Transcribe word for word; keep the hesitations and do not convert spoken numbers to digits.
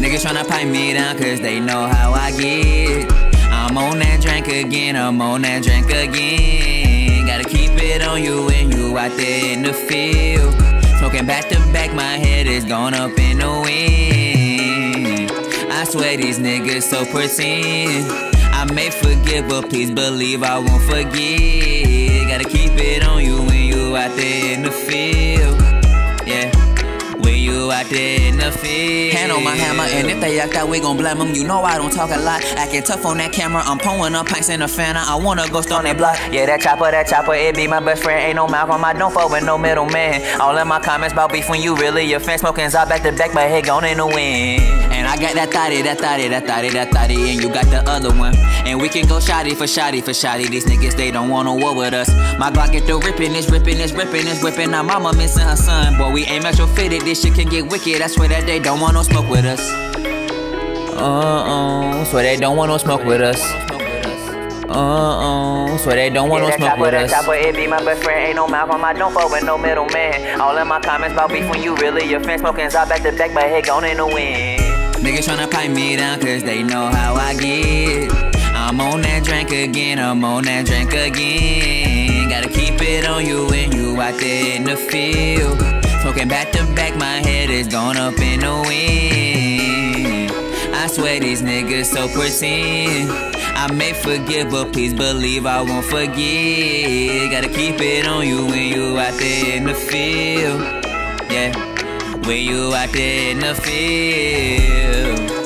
Niggas tryna pipe me down cause they know how I get. I'm on that drink again, I'm on that drink again. Gotta keep it on you when you out there in the field. Smoking back to back, my head is gone up in the wind. I swear these niggas so pretend. I may forgive, but please believe I won't forget. Gotta keep it on you when you out there in the field. Yeah, when you out there in the field. Hand on my hammer, and if they act out, we gon' blame them. You know I don't talk a lot, acting tough on that camera. I'm pulling up pints in the fan. I wanna go stone that block. Yeah, that chopper, that chopper, it be my best friend. Ain't no Malcolm, I don't fuck with no middleman. All in my comments about beef when you really your fan. Smoking out back to back, my head gone in the wind. And I got that thotty, that thotty, that thotty, that thotty, and you got the other one. And we can go shotty for shotty for shotty. These niggas, they don't want no war with us. My Glock get the ripping, it's ripping, it's ripping, it's ripping. Now mama missing her son. Boy, we ain't retrofitted, this shit can get wicked. I swear that they don't want no smoke with us. Uh-uh, swear they don't want no smoke with us. Uh-uh, swear they don't want yeah, no smoke with us. That chopper, it be my best friend. Ain't no Malcolm, I don't fuck with no middleman. All in my comments about beef when you really your fan. Smoking out back to back, my head gone in the wind. Niggas tryna pipe me down cause they know how I get. I'm on that drink again, I'm on that drink again. Gotta keep it on you when you out there in the field. Smoking back to back, my head is gone up in the wind. I swear these niggas so pretend. I may forgive, but please believe I won't forget. Gotta keep it on you when you out there in the field. Yeah, when you out there in the field.